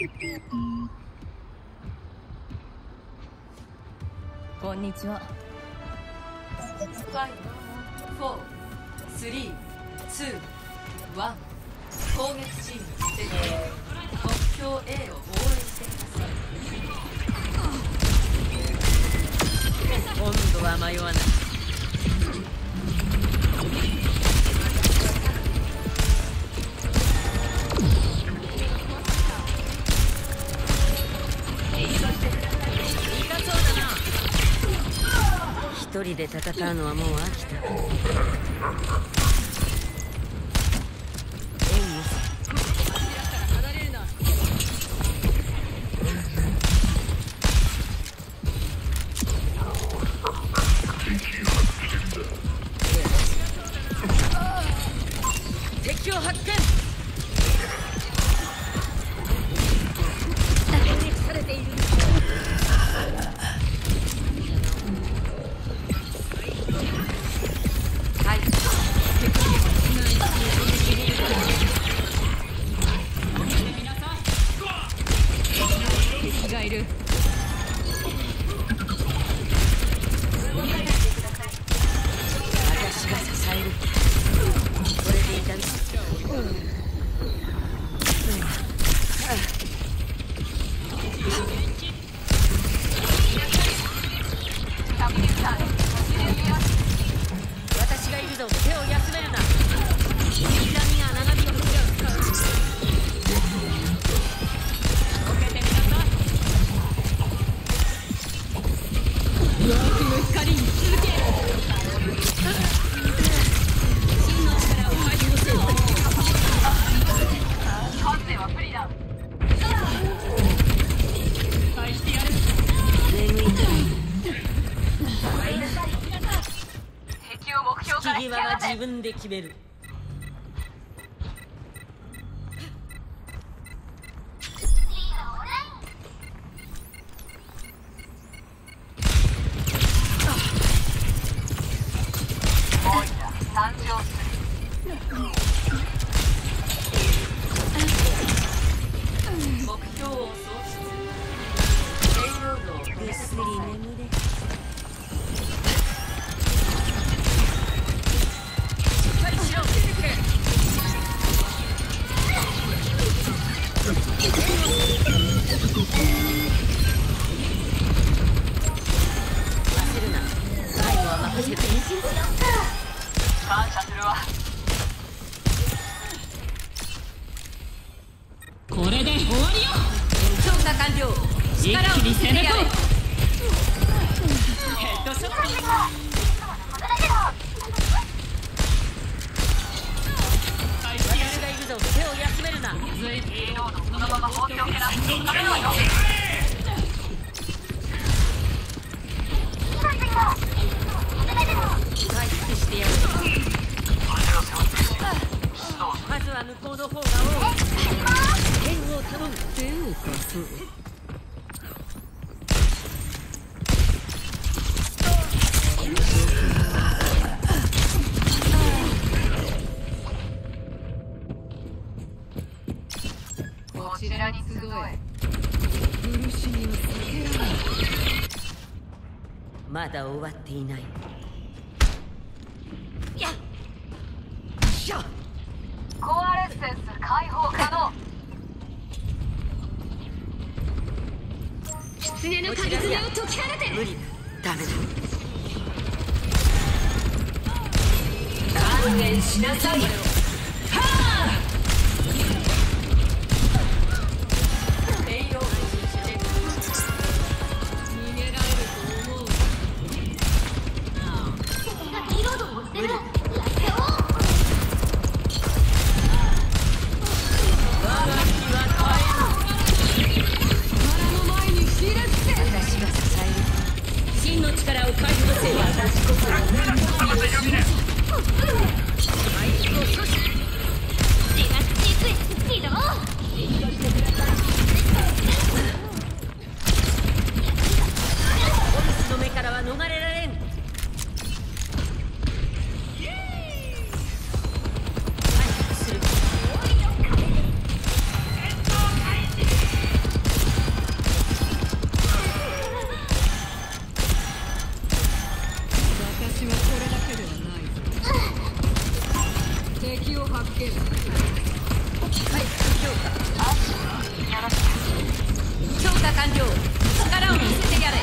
こんにちは。5、4、3、2、1。攻撃チーム目標 A を防衛してください。今度は迷わない。一人で戦うのはもう飽きた。敵を発見。攻撃されている。がいる。私が支える。これでいたり。私がいるぞ。手を休めるな。痛みが長引く。光に続け。真の力を解放せよ。完成は不利だ。返してやる。眠いたい。敵を目標から引き離せ。引き際は自分で決める。感謝するわ。これで終わりよ。調査完了。力を見せてやれ。ヘッドショット。私がいるぞ。手を休めるな。そのまま放っておけな。回復してやる。まずは向こうの方が多い。援護を頼む。手を貸す。こちらに集え。苦しみを避けられない。まだ終わっていない。やっしゃ。コアレッセンス解放可能。狐の鍵爪を解き放て。無理だ。ダメだ。観念しなさい。はあ。力を解放せよ。私こそ発見。 はい強化よろしく。 強化完了。力を見せてやれ。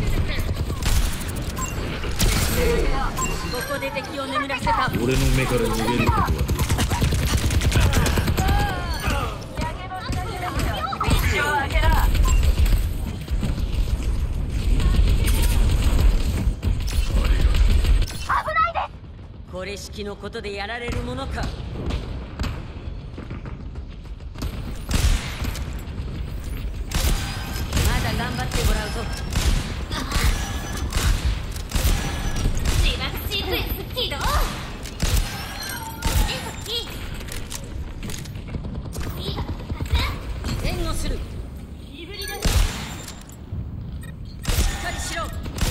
ここで敵を眠らせた。 俺の目から逃げることはこれ式のことでやられるものか。まだ頑張ってもらうぞ。 自爆シークエンス起動。 援護する。 いぶりだ。 しっかりしろ。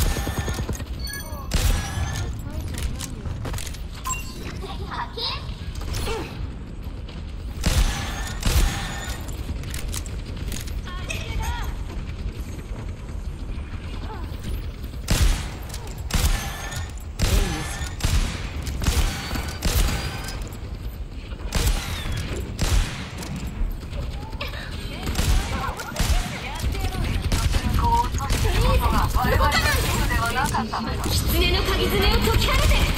狐の鍵爪を解き放て。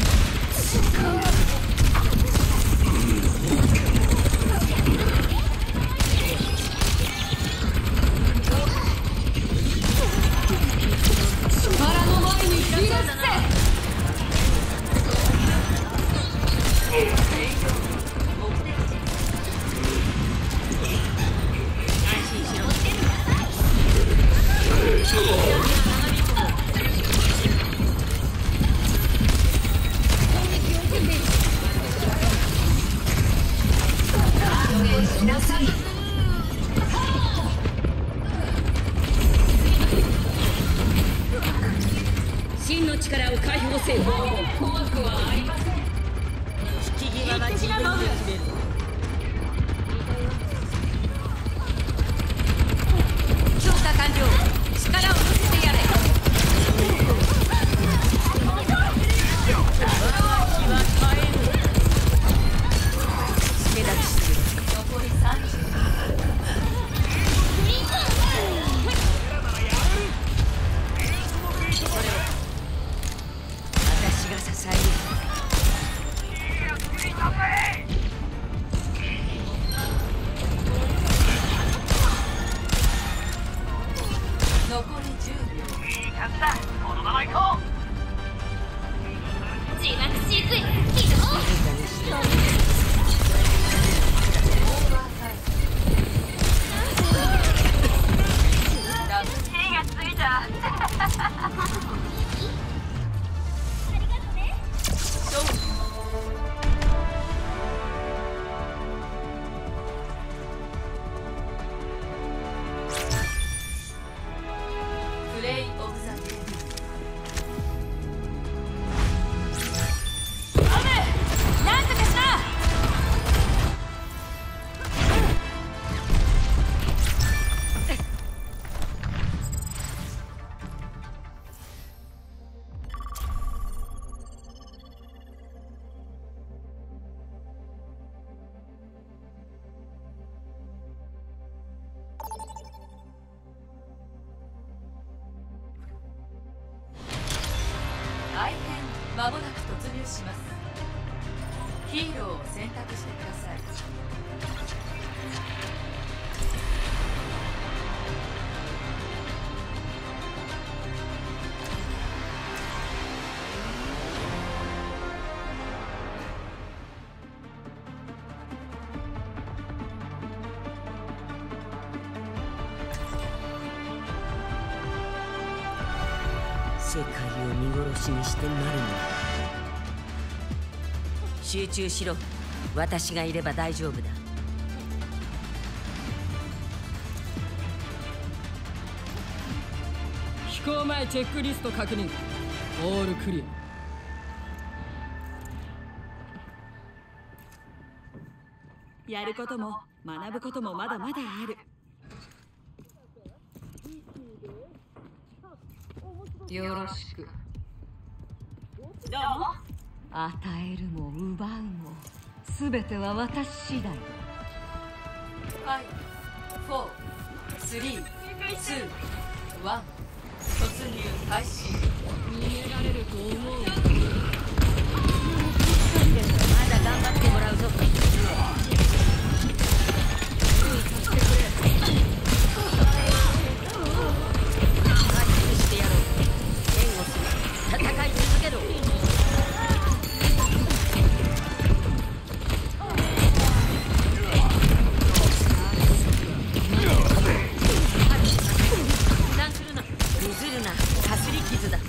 腹の前に火がつ真の力を解放せよ。 怖くはありません。 引き際は自分で決める。 強化完了。力を見せてやれ。 気は耐える。助立ちする。 残り30。 私が支える。 残り10秒。 自爆シークエンス起動。 ダブル手がついた。 勝利。プレイオブザゲーム。なんとかしな。愛編まもなく突入します。ヒーローを選択してください。 世界を見殺しにしてなるのだ。集中しろ。私がいれば大丈夫だ。 飛行前チェックリスト確認。オールクリア。やることも学ぶこともまだまだある。 よろしく。 どうも。与えるも奪うもすべては私次第。 5、4、3、2、1、突入開始。 逃げられると思う。 まだ頑張ってもらうぞ。してやろう。援護する。戦い続けろ。油断するな。譲るな。かすり傷だ。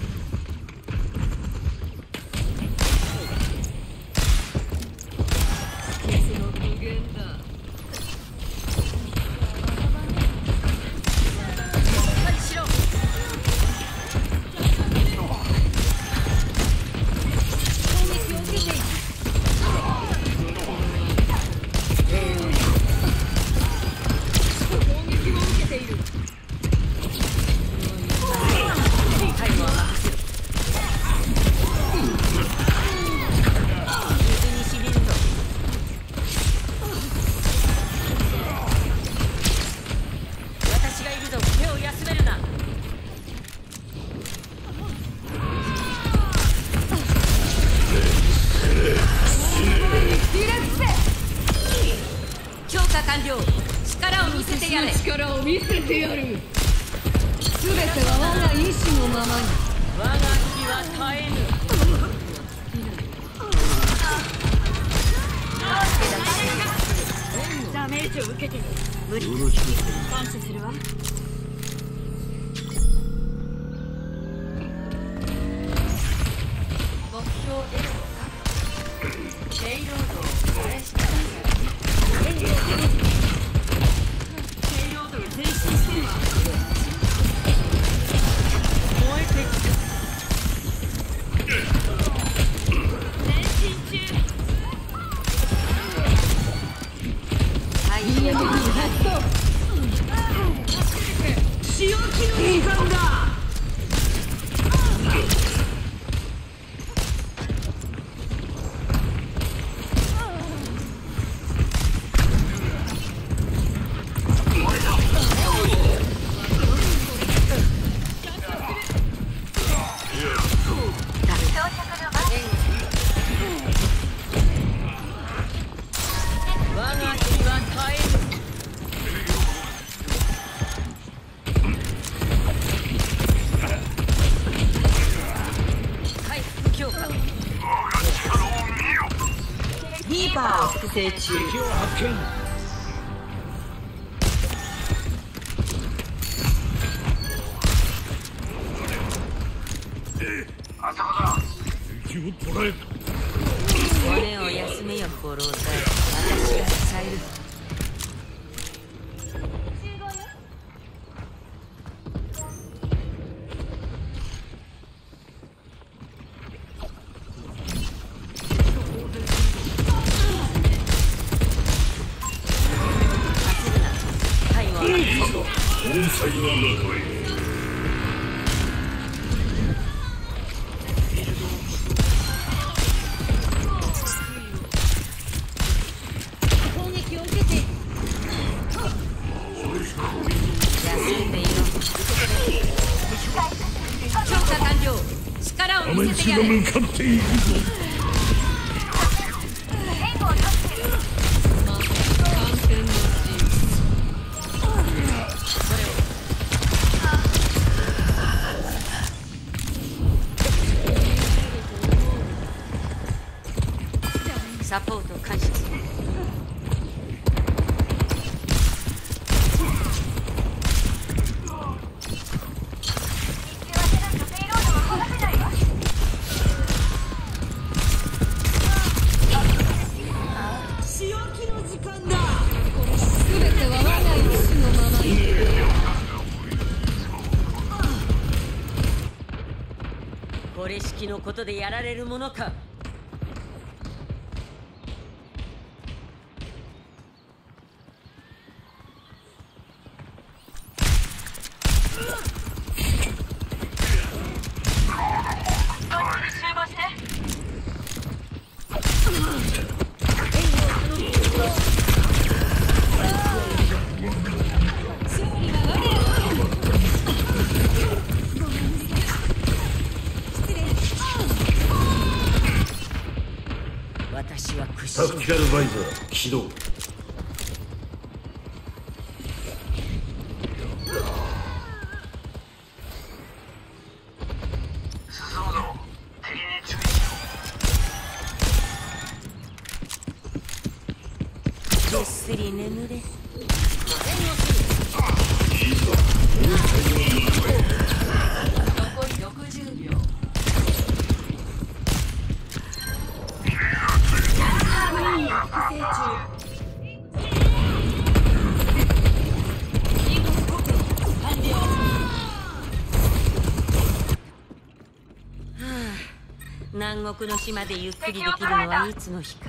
力を見せてやる。すべては我が意志のままに。 我が気は絶えぬ。 ダメージを受けてる。 無理。 感謝するわ。 目標 L ペイロードをプレスしてください。 ペイロードが前進してるわ。 燃えてきた。 前進中。 はい、いや仕置きの時間だ。 リーバーを複製中。 敵を発見。あそこだ。敵を捉えた。 骨を休めよ、五郎太。私が支える。 盆栽の中へ。 攻撃を受けている。休んでいろ。強化完了。力を見せてやれ。 向かっていくぞ。 サポート感謝する。 仕置きの時間だ。 すべては我が意志のままに。 これ式のことでやられるものか。援護私は屈タクティカルバイザー起動。 ぐっすり眠れ。 残り60秒。 南国の島でゆっくりできるのはいつの日か。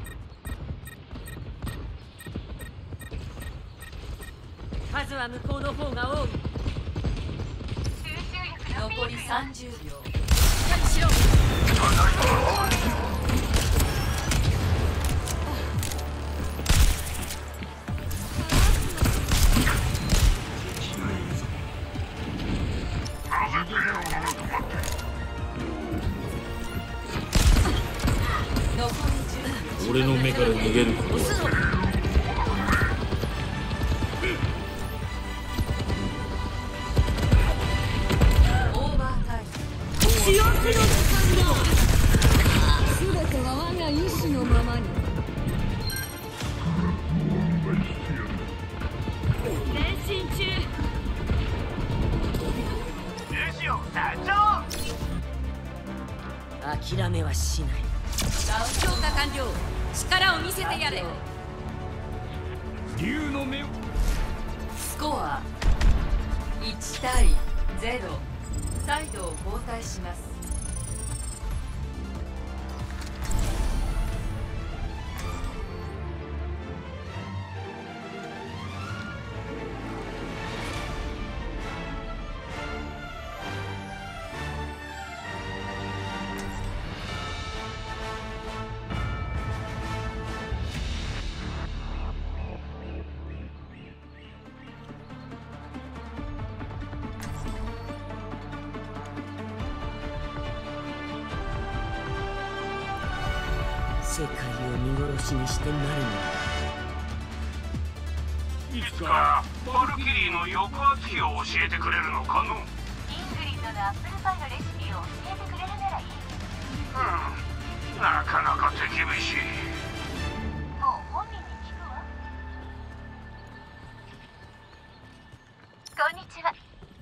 数は向こうの方が多い。 残り30秒。 しろ。 俺の目から逃げることはオーバータイム。 記憶の時間だ。全ては我が意志のままに。前進中。 諦めはしない。強化完了。力を見せてやれ。 竜の目を。 スコア1対0。サイドを交代します。 世界を見殺しにしてなるのだ。 いつかバルキリーの抑圧器を教えてくれるのかの。 イングリッドのアップルパイのレシピを教えてくれるならいい。 なかなか手厳しい。 もう本人に聞くわ。こんにちは。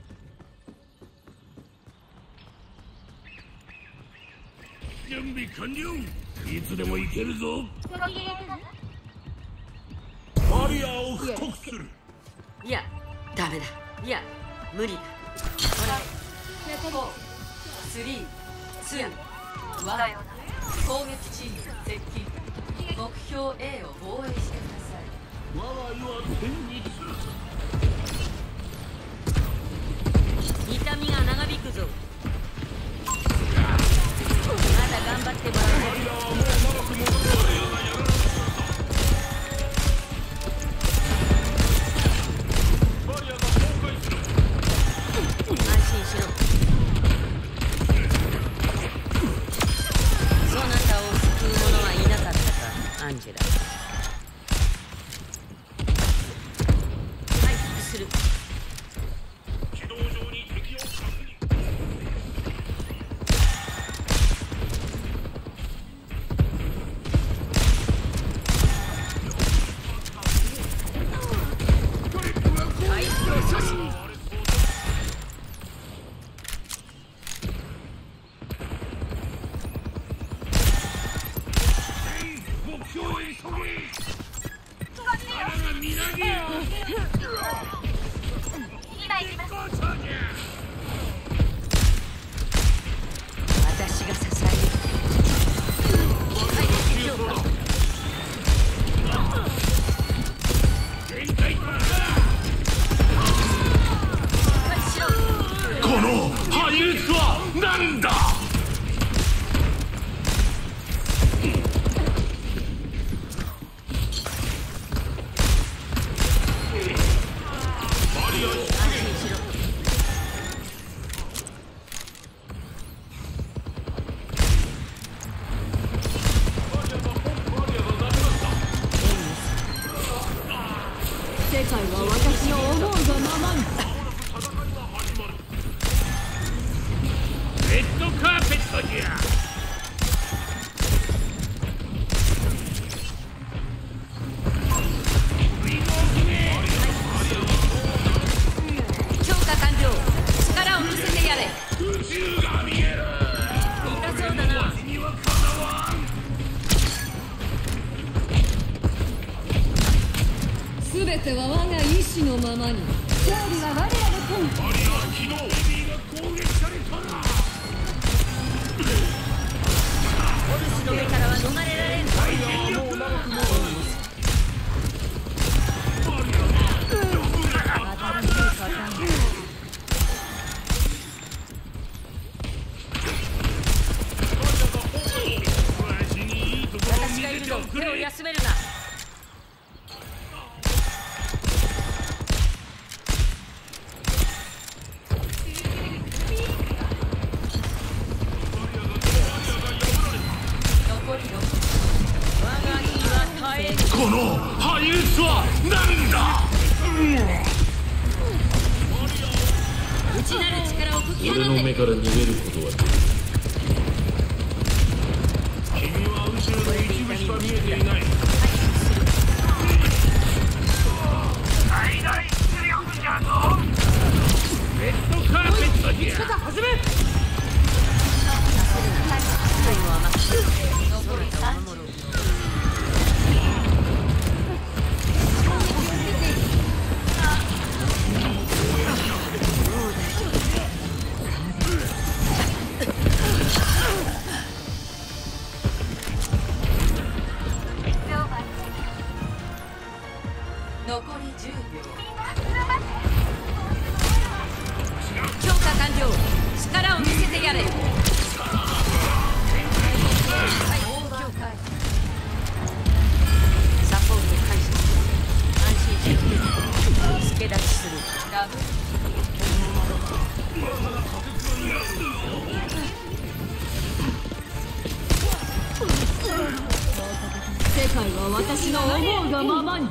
準備完了。いつでも行けるぞ。 ご機嫌なの？ バリアを太くする。 いや、ダメだ。いや、無理だ。 4、3、2、1。攻撃チーム接近。目標 A を防衛してください。 我が世は天に痛みが長引くぞ。まだ頑張ってもらえる。安心しろ。そなたを救う者はいなかったか、アンジェラ。回復する。 軌道上に敵を確認。 私が支える。 この配列は何だ。 界は私の思うがままに。 レッドカーペットじゃ。 強化完了。力を見せてやれ。 宇宙が見える。 痛そうだな。 すべては我が意志のままに。勝利は我らの本。 ありは昨日エビが攻撃されたな。 お主の目からは逃れられん。私がいるぞ。手を休めるな。 このハイエースは何だ。 内なる力を解き放俺の目て。 から逃げることはできる。 君は宇宙の一部しか見えていない。最大出力じゃぞ。レッドカーペットじゃ。 始め。最後はマックス。残るは守ろう。残り10秒。強化完了。力を見せてやれ。サポート開始。安心して助け出しする。ダブル。 世界は私の思うがままに。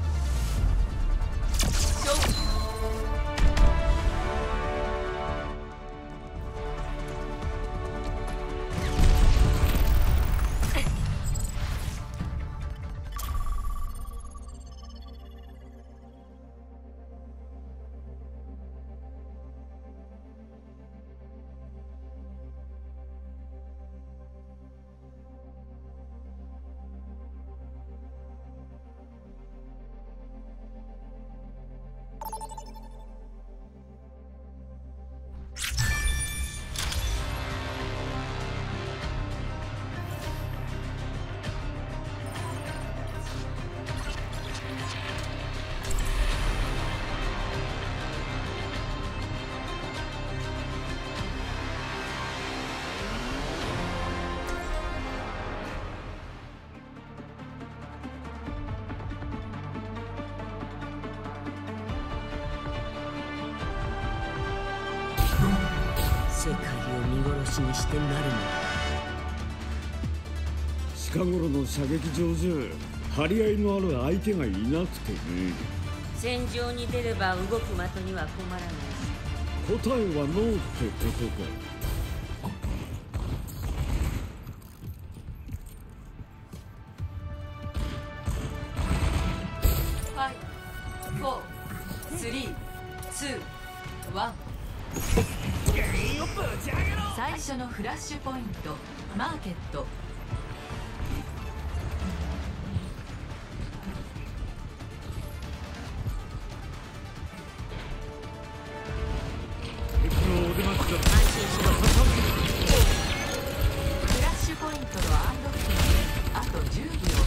世界を見殺しにしてなるの。 近頃の射撃場じゃ張り合いのある相手がいなくてね。 戦場に出れば動く的には困らない。 答えはノーってことか。 5、4、3、2、1。最初のフラッシュポイント、マーケット。安心しろ。フラッシュポイントのアンロックまであと10秒。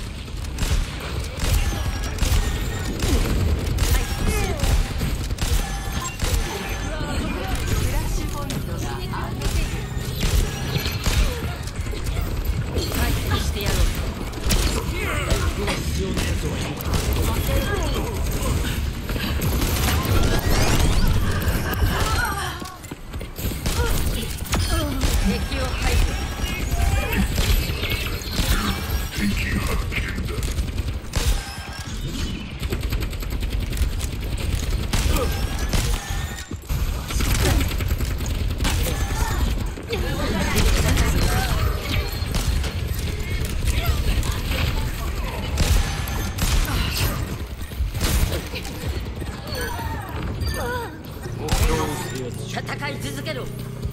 い続けろ。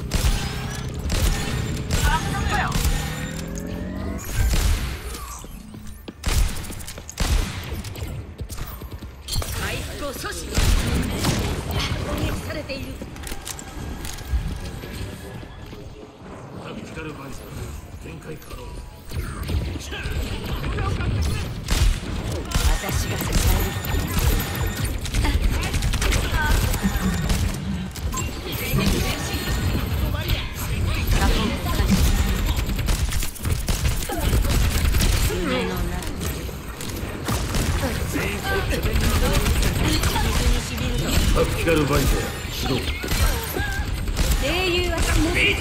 回復を阻止。攻撃されている。 タクティカルバイザー展開可能。 私が支える。 タクティカルバイザー起動。 英雄は死なない。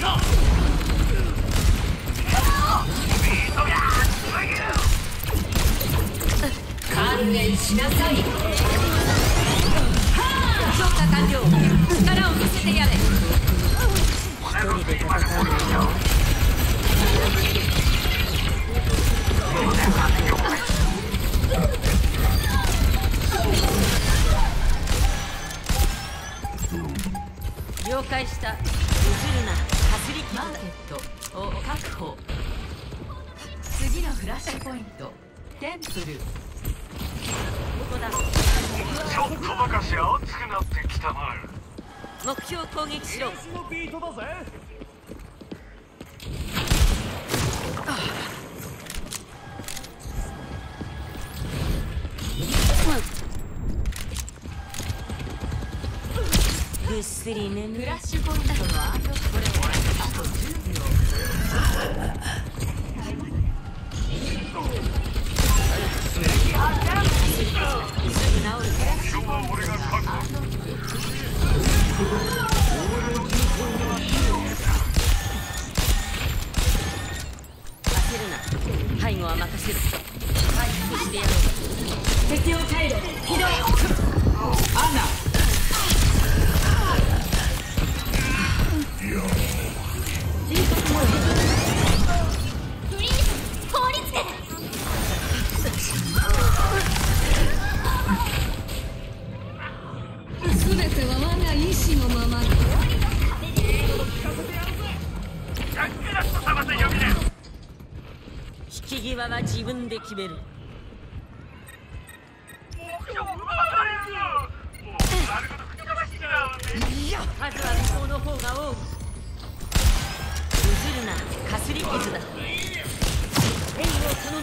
観念しなさい。強化完了。力を見せてやれ。 一人で戦うのよ。了解した。譲るな。かすりマーケットを確保。次のフラッシュポイント、テンプル。 ここだ。 ちょっとばかし熱くなってきたな。 目標攻撃しろ。 のビートだぜ。 ぐっすり眠る。 フラッシュポイントのアンロック。これはあと10秒。 すぐ治る。 今日は俺が確保。 焦るな。背後は任せる。回復してやろう。 敵を回路起動。アナ全ては我が意志のまま。 引き際は自分で決める。数は向こうの方が多く。譲るな。かすり傷だ。援護を頼む。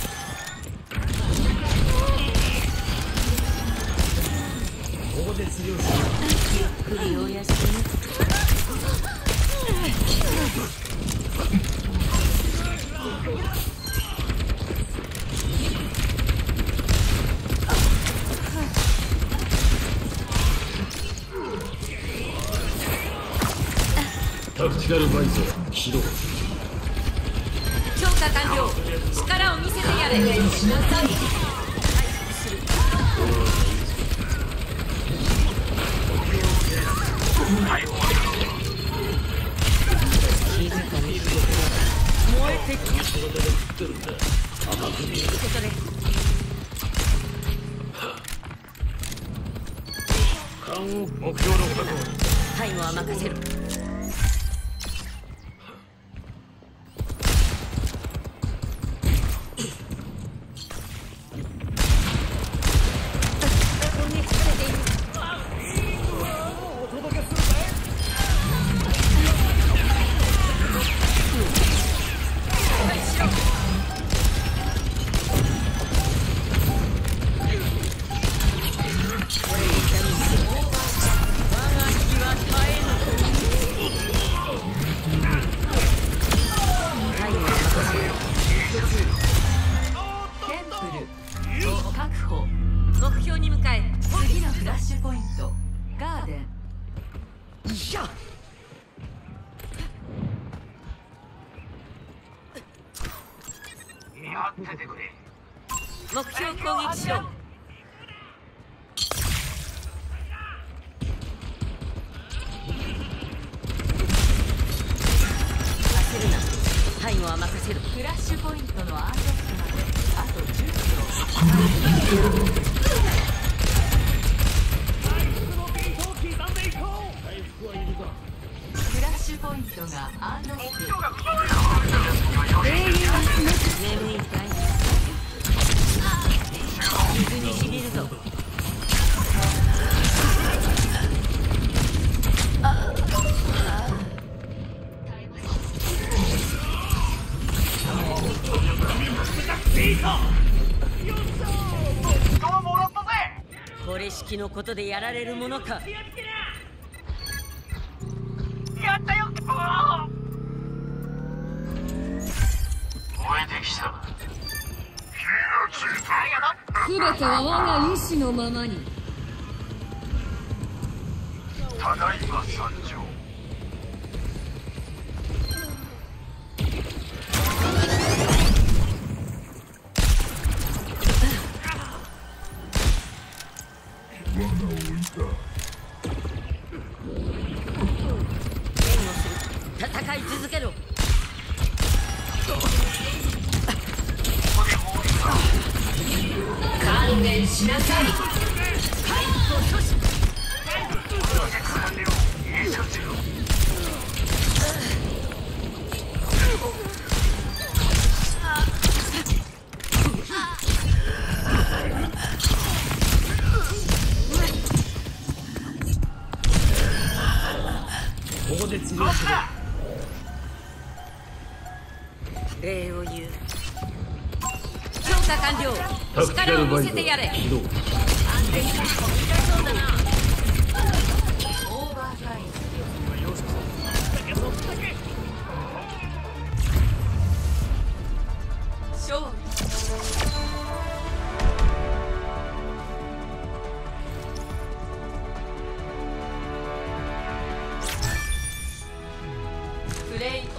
ここで釣りをしゆっくりお休み。 タクティカルバイザー起動。 強化完了。力を見せてやれ。しなさい。 静かに燃えてきた。受け取れ。 目標の確保。 背後は任せる。 目標に向かえ。次のフラッシュポイント、ガーデン。 見張っててくれ。 目標攻撃しろ。焦るな。背後は任せる。 フラッシュポイントのアンロックまであと10秒。 回復のビートを刻んでいこう。回復はいるか。 いた。よっしゃー。人はもらったぜ。 これ式のことでやられるものか。 やったよ。燃えてきた。火がついた。 全ては我が意志のままに。 ただいま参上。 戦い続けろ。 観念しなさい。 ここで釣りをする。礼を言う。強化完了。力を見せてやれ。 オーバータイム。勝利。プレイオフ。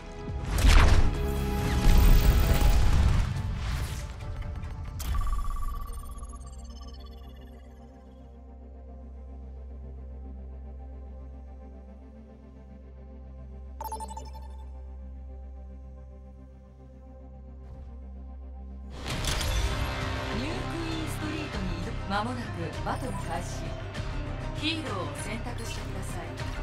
まもなくバトル開始。ヒーローを選択してください。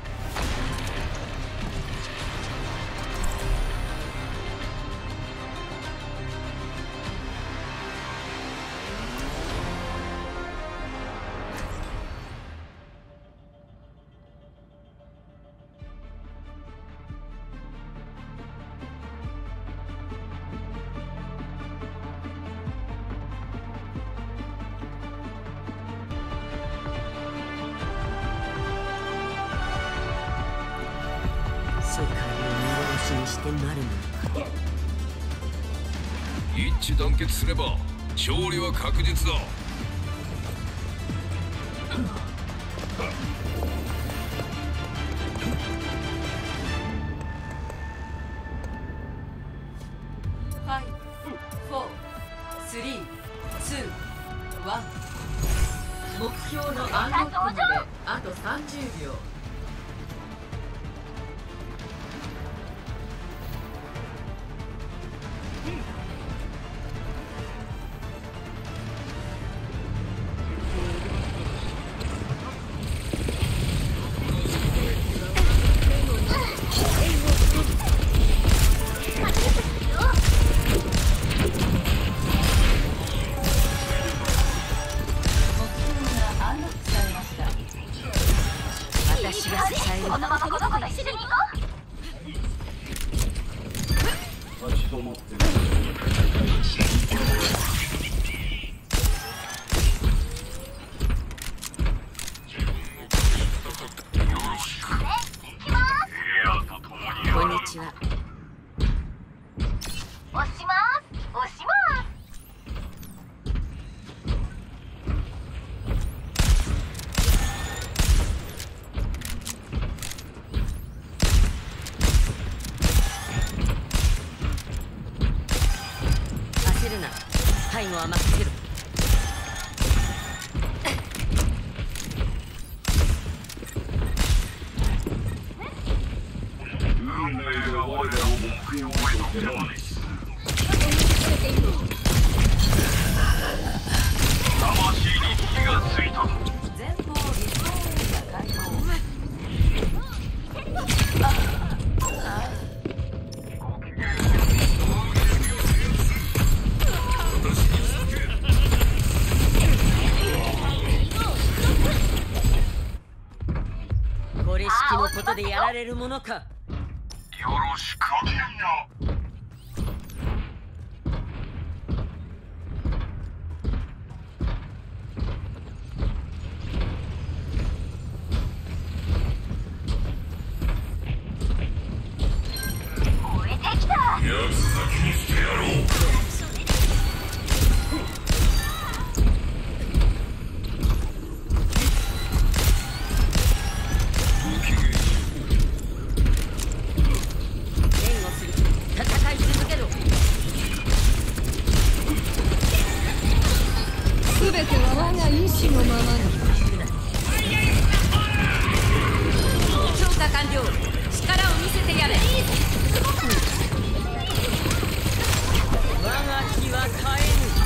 世界を見殺しにしてなるのか。 一致団結すれば勝利は確実だ。 目標のアンロックまであと30秒。 このままこの子と一緒に行こう。 立ち止まってる。 こんにちは。 押します押します。 焦るな。背後は任せろ。 運命が我らを目標へと手招きする。魂に火がついた。 前方リストーンが開放。 これ式のことでやられるものか。 よろしく。ごきげんよう。 全ては我が意志のままに。 強化完了。力を見せてやれ。我が気は絶えぬ。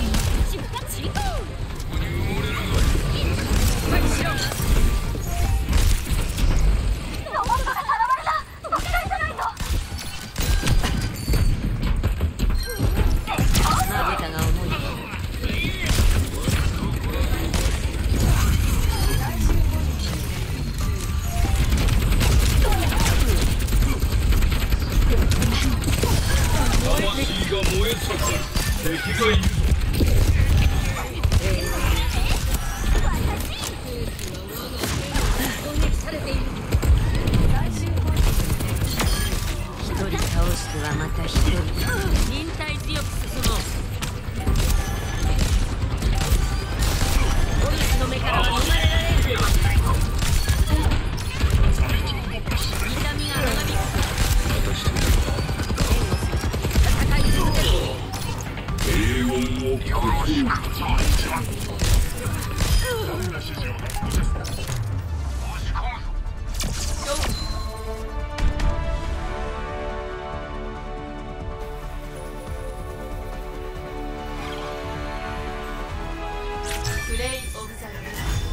プレイオブザル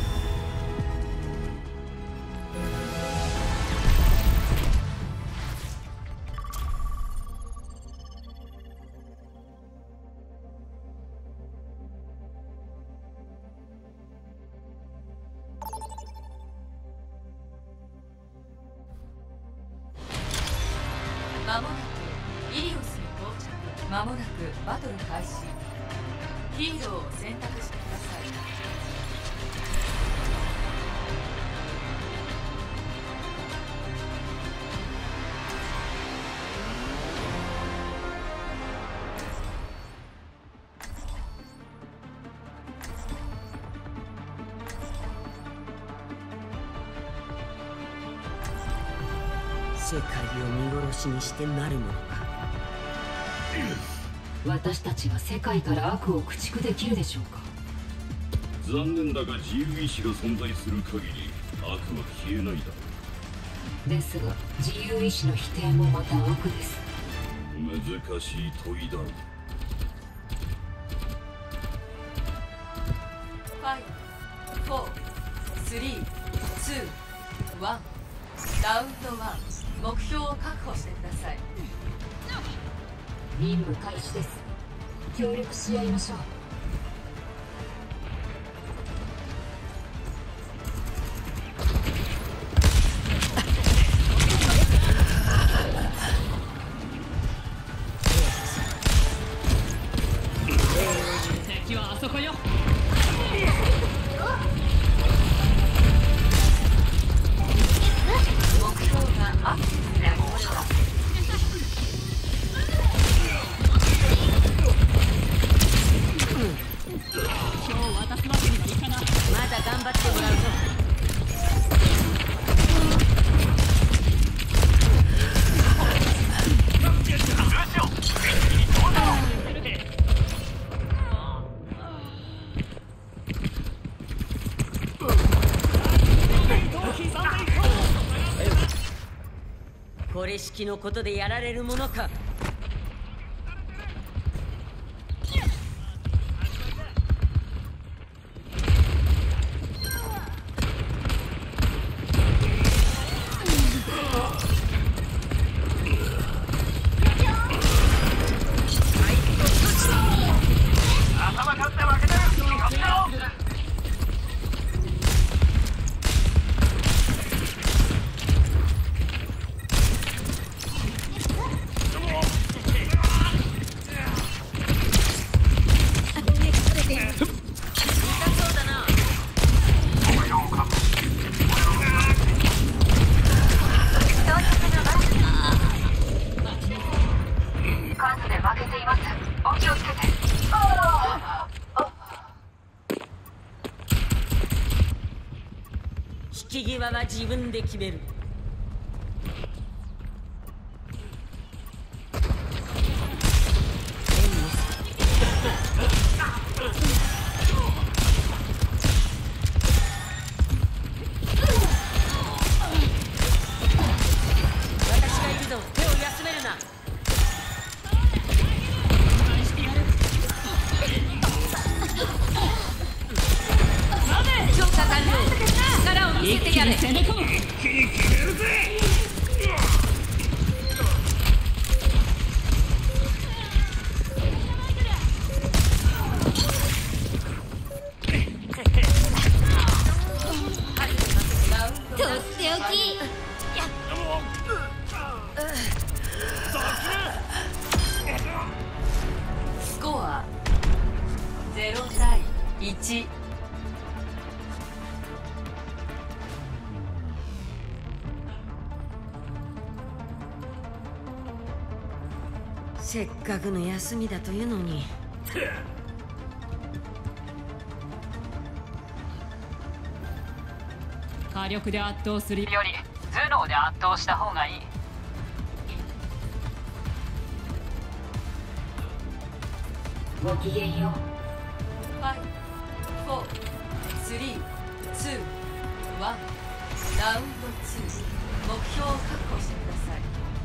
まもなくイリオスに到着。まもなくバトル開始。ヒーローを選択してください。 世界を見殺しにしてなるものか。 私たちは世界から悪を駆逐できるでしょうか。 残念だが自由意志が存在する限り悪は消えないだろう。ですが自由意志の否定もまた悪です。 難しい問いだろう。 5、4、3、2、1。ラウンド1。目標を確保してください。 任務開始です。協力し合いましょう。 敵はあそこよ。 目標がアクセスでありました。 これしきのことでやられるものか。引き際は自分で決める。 せてやれ。 一気に決めるぜ。 とっておき。 スコア0対1。 せっかくの休みだというのに。 火力で圧倒するより頭脳で圧倒した方がいい。 ごきげんよう。 5、4、3、2、1。ラウンド2。目標を確保してください。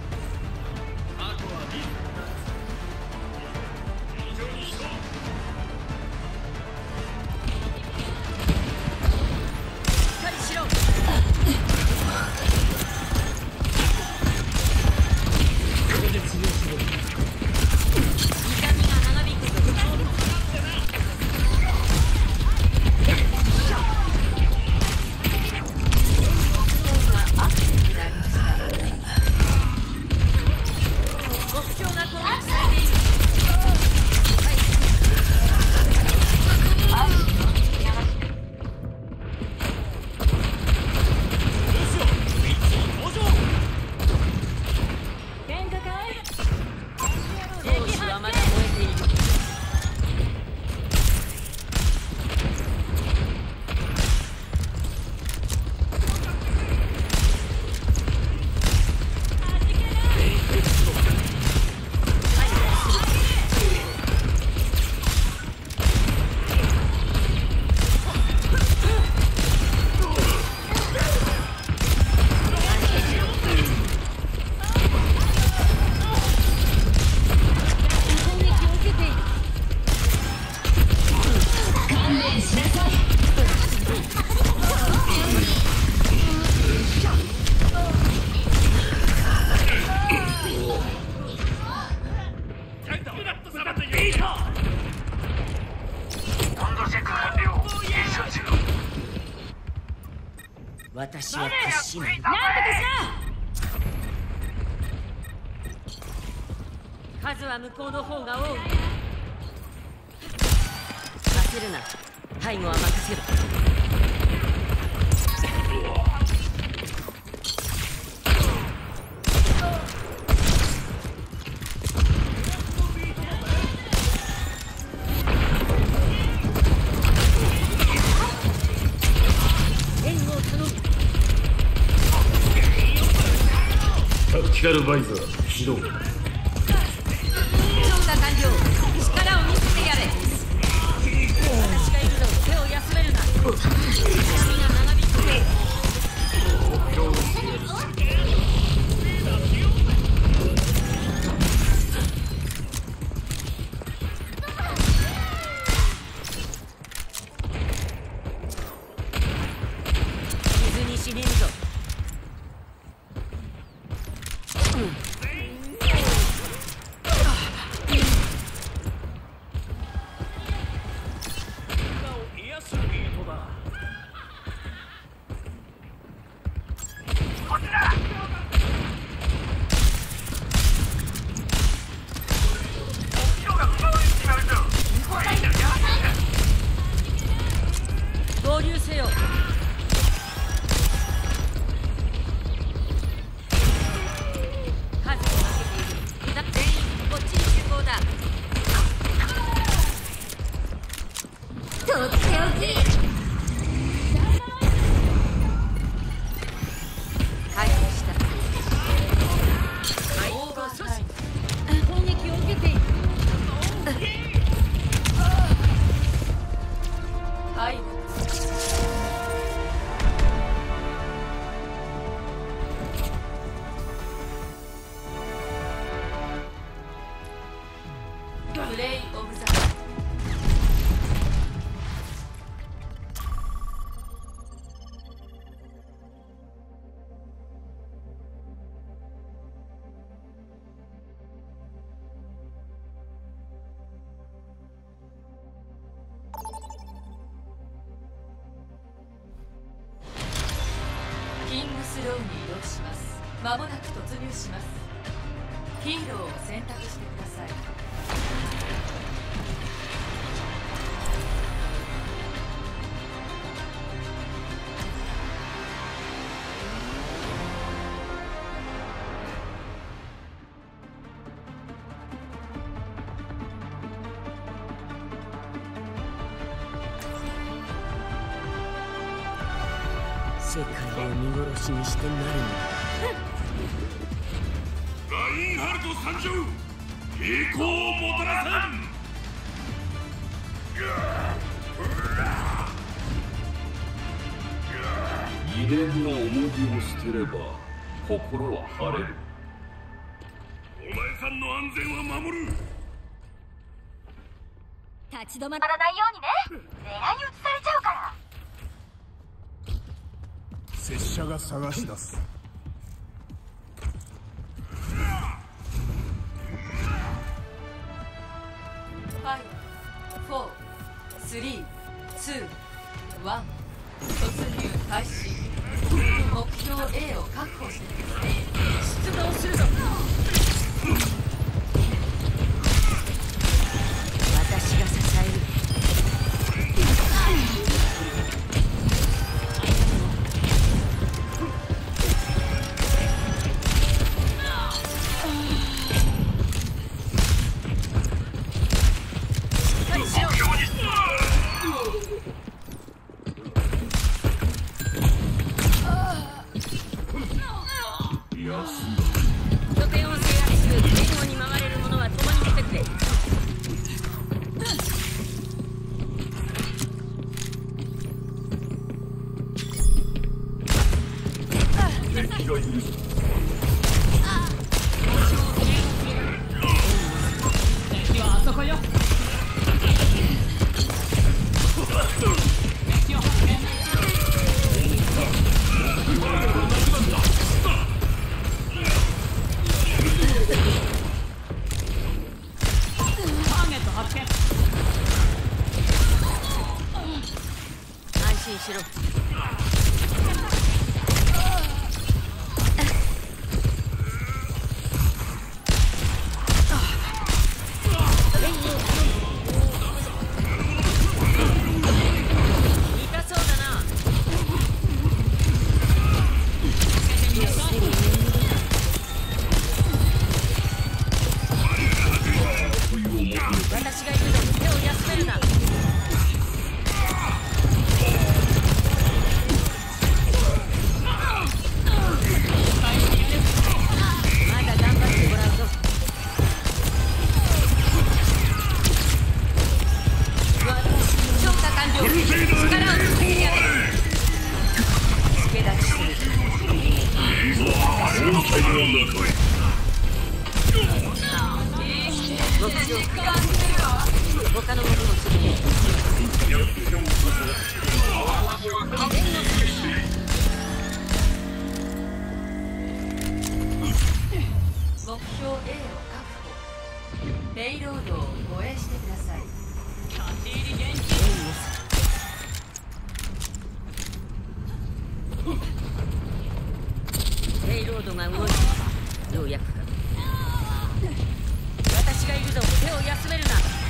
私は屈しない。 なんとかし数は向こうの方が多い。焦るな。背後は任せる。 タクティカルバイザー起動。 調査完了。力を見せてやれ。 私がいるぞ。手を休めるな。君が長引く。水に死ねるぞ。合流せよ。数を分けている。全員こっちに集合だ。 とっておき。 回復した。 オーバータイム。 攻撃を受けている。 はい。プレイオブザ間もなく突入します。ヒーローを選択してください。 世界を見殺しにしてなるのだ。 ラインハルト参上、栄光をもたらさん。 遺伝の重荷を捨てれば心は晴れる。 お前さんの安全は守る。 立ち止まらないようにね。狙い撃ちされちゃうから。 拙者が探し出す。 5、4、3、2、1、突入開始。目標 A を確保してください。出動するぞ。 私が支える。拠点を制圧する。前後に回れる者は共に持ってくれ。 敵がいる。 敵はあそこよ。安心しろ。痛そうだな。私がいるの。手を休めるな。まだ頑張ってもらうぞ。強化完了。力をつけてやる。助立ちする。目標他のものもするね。 目標 A を確保。ペイロードを護衛してください。 ペイロードが動いた。ようやくか。私がいるぞ。手を休めるな。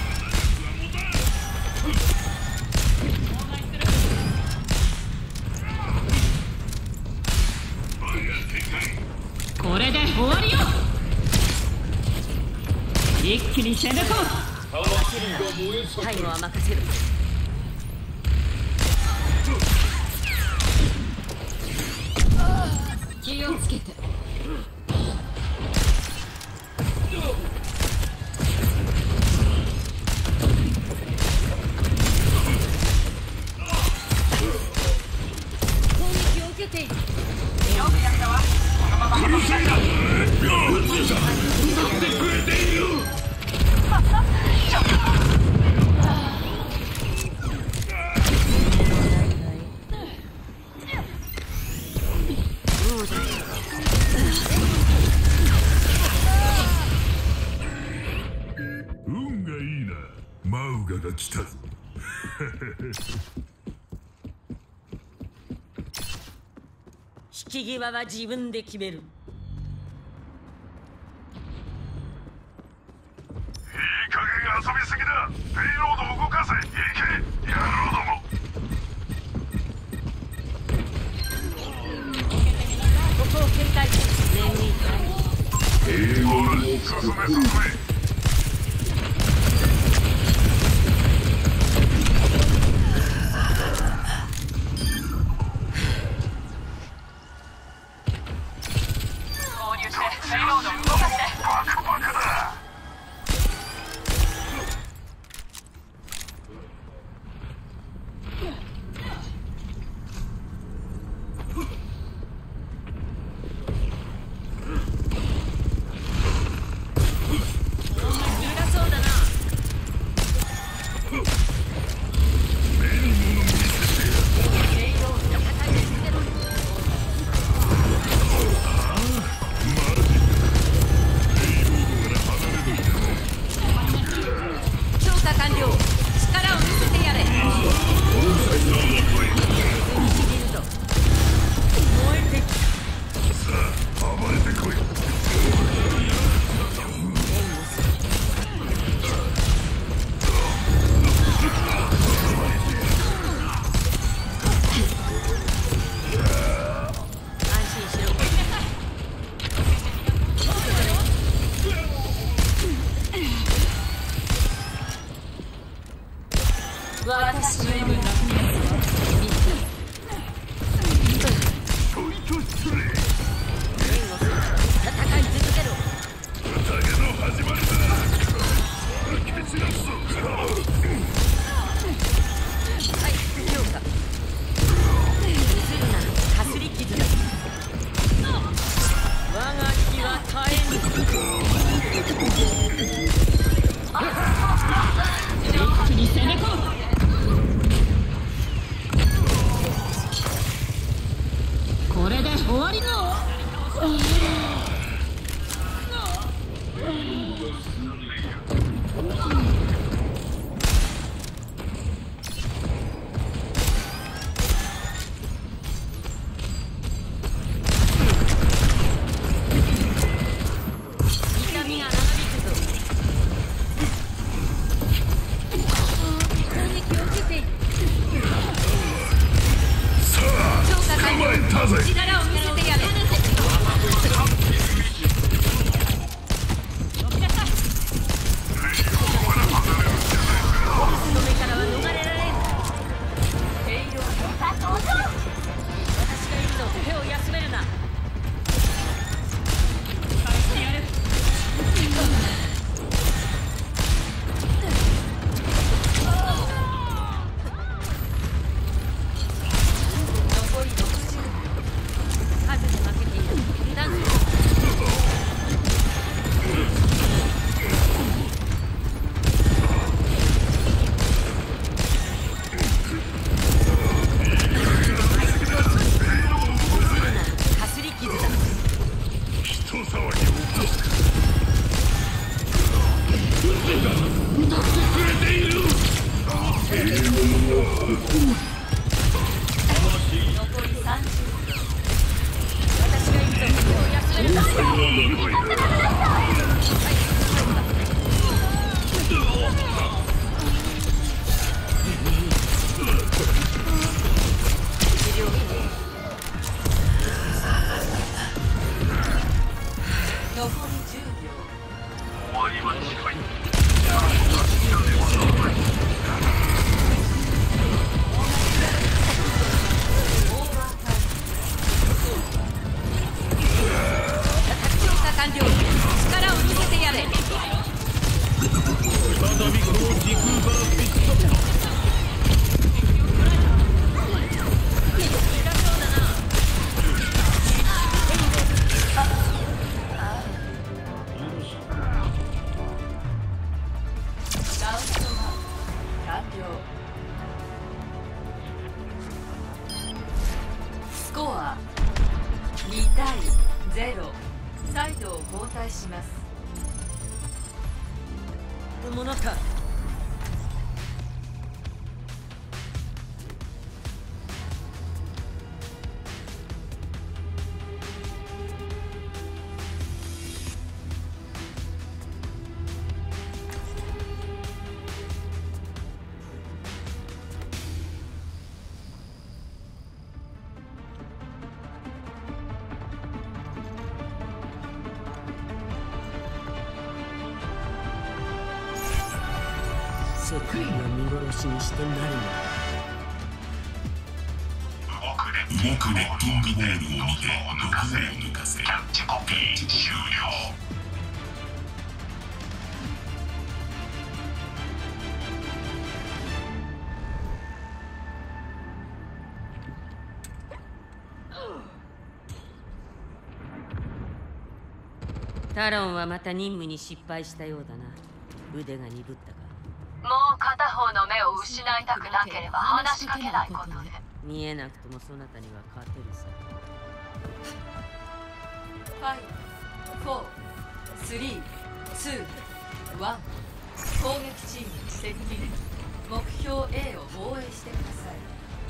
これで終わりよ。一気に攻め込む。 最後は任せる。 気をつけて。攻撃を受けている。 よくやったわ。この際だ。 運がいいな。マウガが来たぞ。 引き際は自分で決める。 遊びすぎだ。ペイロードを動かせ。行け野郎ども。 ここを警戒し念に進め進め。 得意は見殺しにしてなるのだ。 動くネッキングボールを見て毒を抜かせ。キャッチコピー終了。 タロンはまた任務に失敗したようだな。腕が鈍ったか。 もう片方の目を失いたくなければ話しかけないことで。 見えなくともそなたには勝てるさ。 5、4、3、2、1。攻撃チーム接近。目標 A を防衛してください。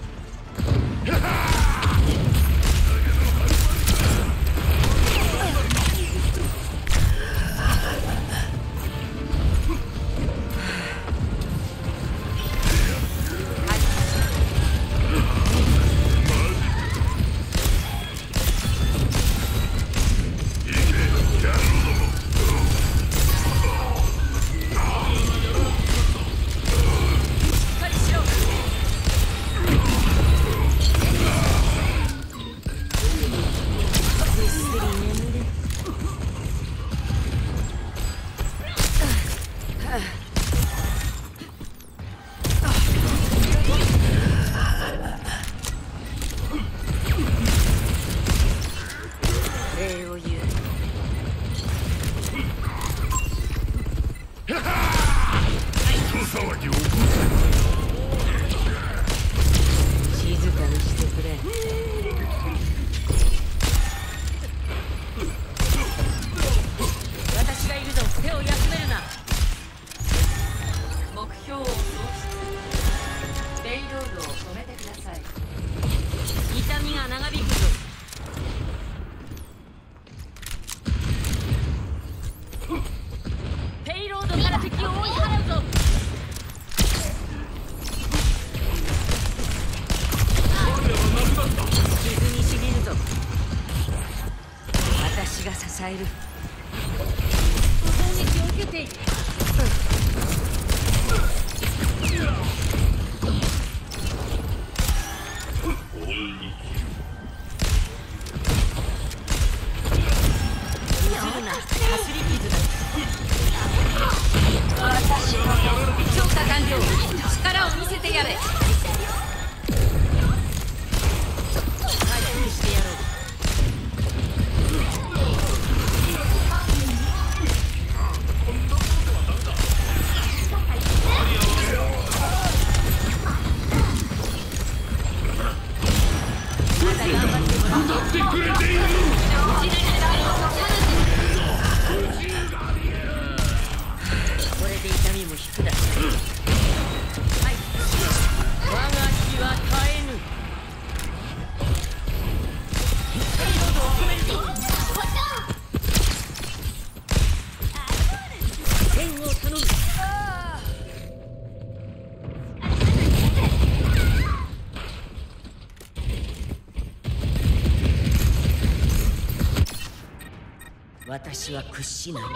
私は屈しない。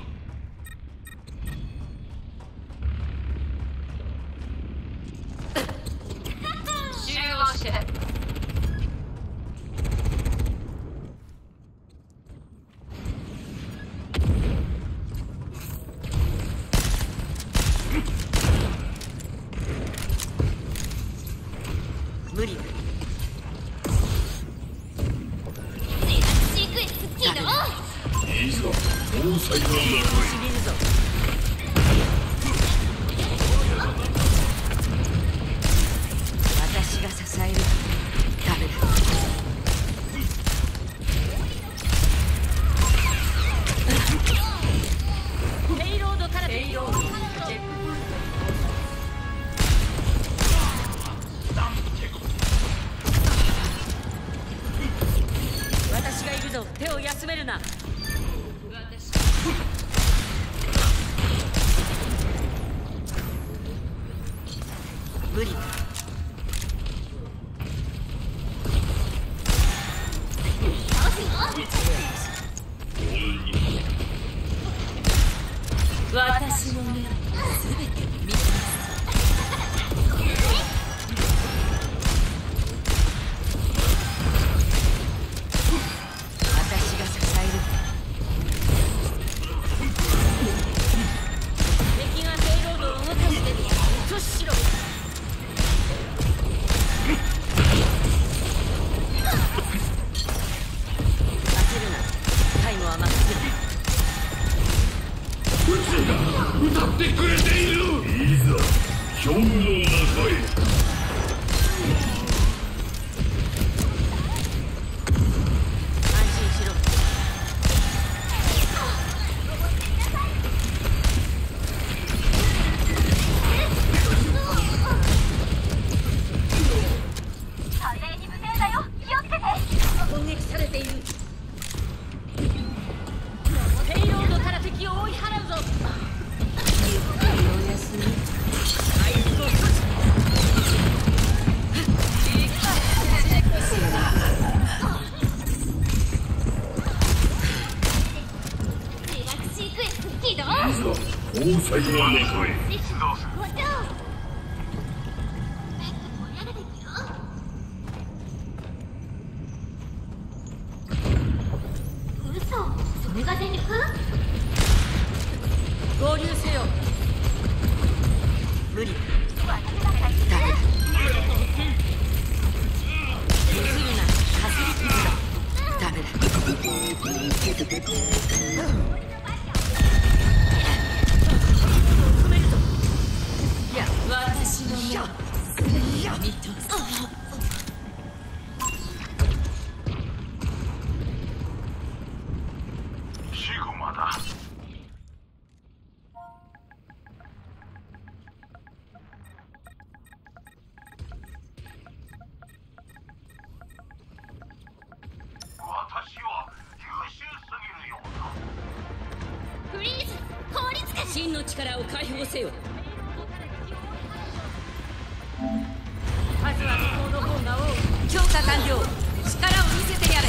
集合して。 無理だ。 いいぞ、防災は私が支える。ダメだ。ペイロードからペイロード。私がいるぞ。手を休めるな。無理だ。私の目すべて見てます。 真の力を解放せよ。数は向こうの方が多い。強化完了。力を見せてやれ。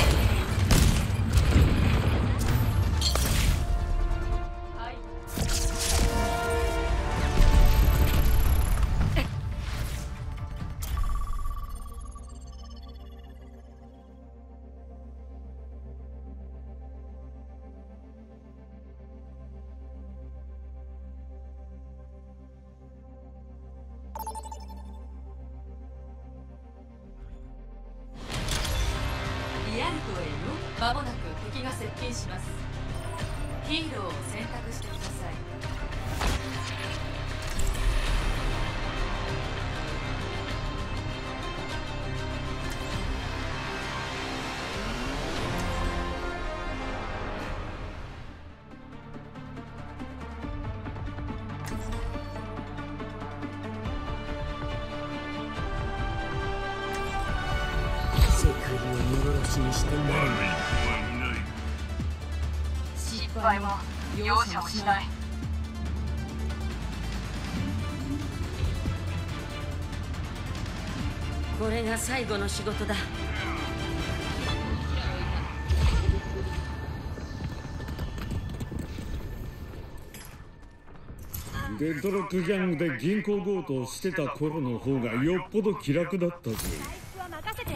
リアルトへ間もなく敵が接近します。ヒーローを選択してください。 失敗も容赦をしない。 これが最後の仕事だ。 デッドロックギャングで銀行強盗をしてた頃の方がよっぽど気楽だったぜ。 は任せて。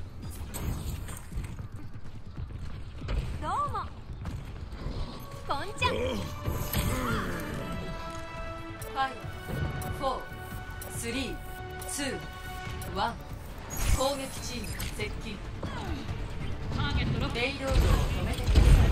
どうもこんちゃん。 5、4、3、2、1。攻撃チーム接近。レイロードを止めてください。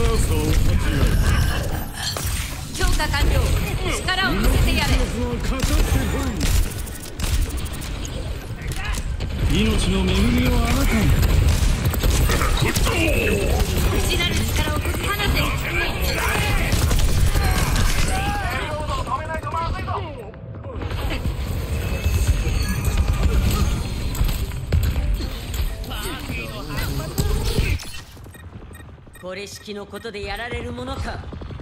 強化完了。力を見せてやれ。 命の恵みをあなたに。 内なる力を解き放て。これ式のことでやられるものか。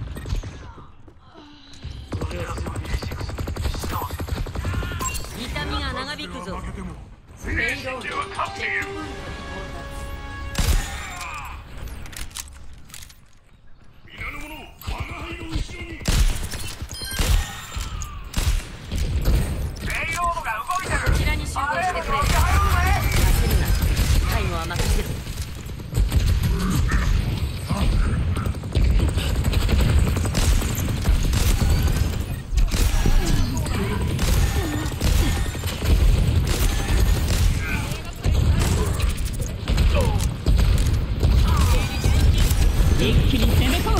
痛みが長引くぞ。 全身では勝っている。皆の者、我が輩の後ろに。レイロードが動いてる。 こちらに集合してくれ。焦るな。タイムは任せる。 一気に攻め込む。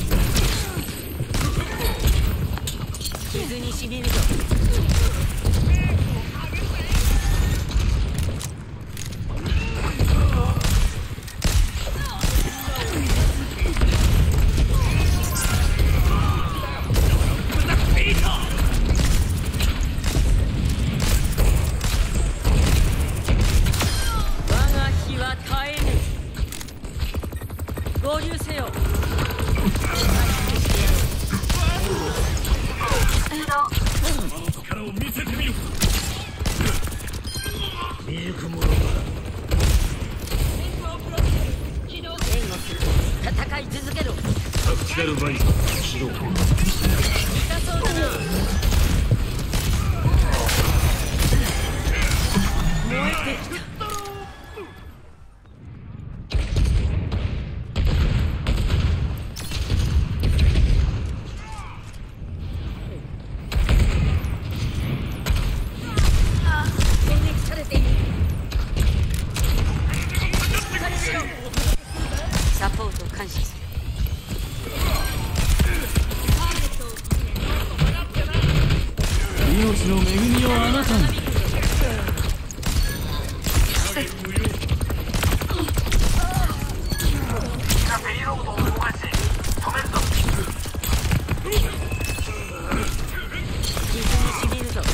傷にしみるぞ。我が火は絶えぬ。合流せよ。 力を見せてみる。 見ゆくものが援護する。戦い続けろ。 タクティカルバイザー起動。 痛そうだな。燃えてきた。サポート感謝する。 命の恵みをあなたに。 ペイロードを動かし止めるぞ。 傷にしみるぞ。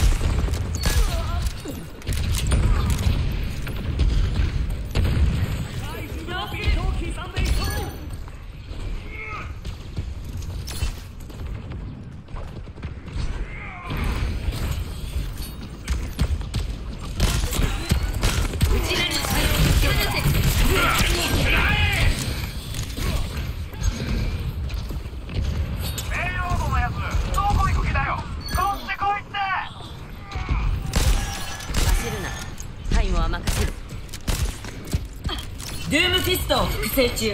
ドゥームフィストを複製中。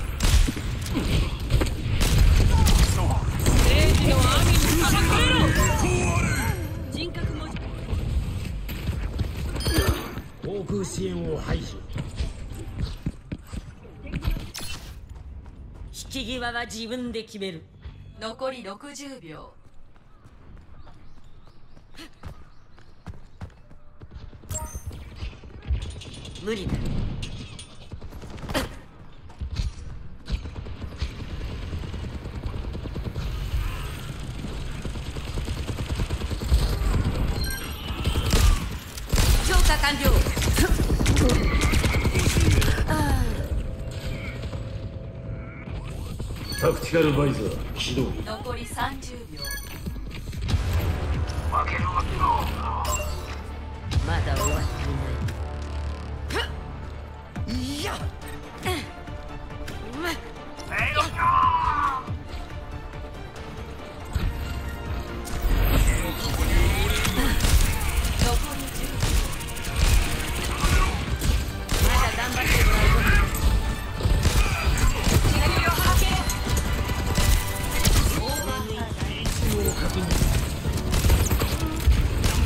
正義の網にさばかれろ。人格文字。 航空支援を排除。 引き際は自分で決める。 残り60秒。 無理だ。強化完了。 タクティカルバイザー起動。 残り30秒。 負けるわけよ。 まだ終わっていない。いや。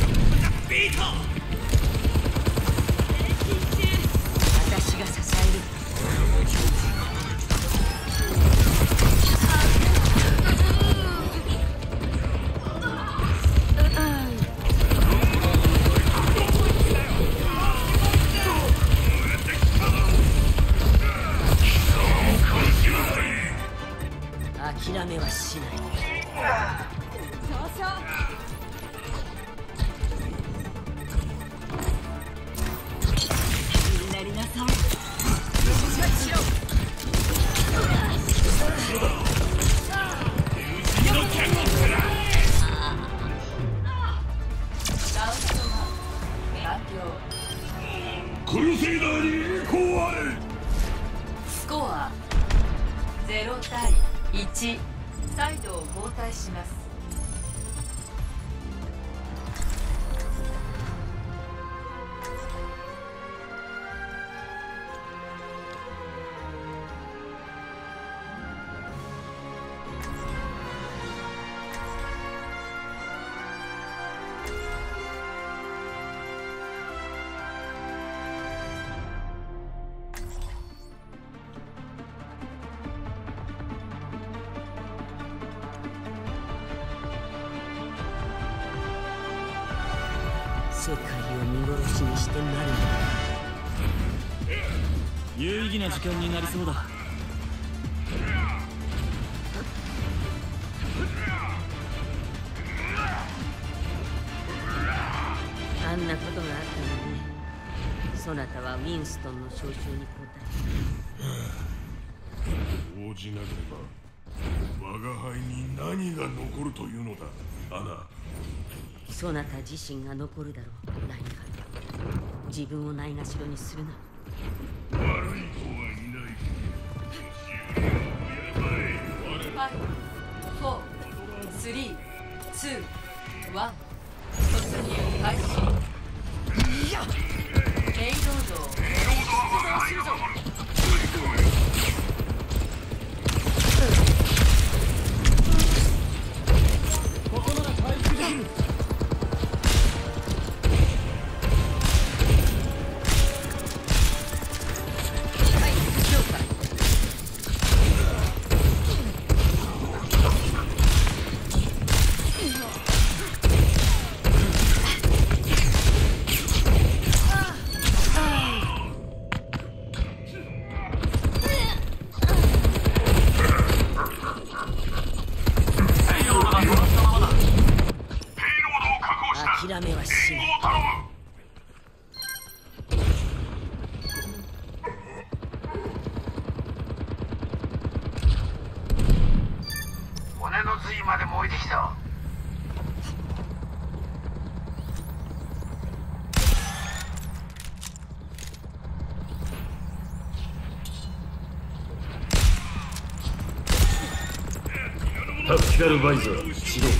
私が支える。 諦めはしない。 になりなさい。 クルセイダーに栄光あれ。 スコア0対1。サイドを交代します。 世界を見殺しにしてなるんだ。 有意義な時間になりそうだ。 あんなことがあったのにそなたはウィンストンの招集に応え応じなければ我が輩に何が残るというのだ、アナ。 そなた自身が残るだろう、ナイガ。自分をないがしろにするな。 悪い子はいない。やばい。 5、4、3、2、1。突入開始。ペイロードを出動するぞ。 ここなら回復できる。 諦めはしない。 骨の髄まで燃えてきた。 タクティカルバイザー始動。